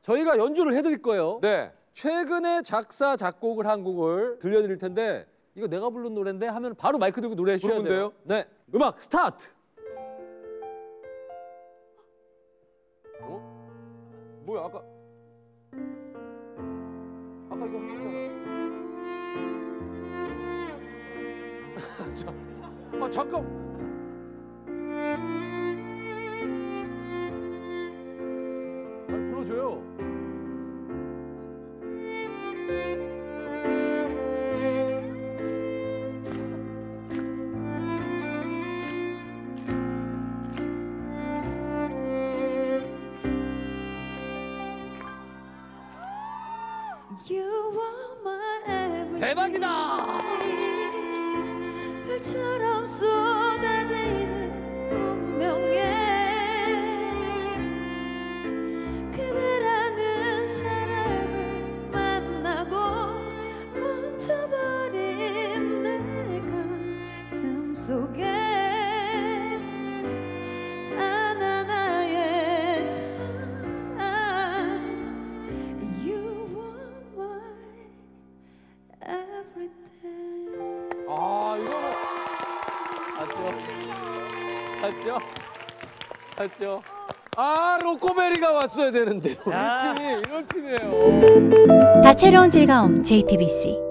저희가 연주를 해드릴 거예요. 네. 최근에 작사, 작곡을 한 곡을 들려드릴 텐데 이거 내가 부른 노래인데 하면 바로 마이크 들고 노래해 주셔야 돼요. 네, 음악 스타트! 뭐야, 아까 이거 했잖아. 아, 잠깐. 아니, 불러줘요. 대박이다! 별처럼 쏟아지는 운명에 그대라는 사람을 만나고 멈춰버린 내 가슴 속에 단 하나의 사랑 You are my everything. 아, 이거 맞죠? 맞죠? 아, 로꼬베리가 왔어야 되는데요. 이런 팀이에요. 다채로운 즐거움 JTBC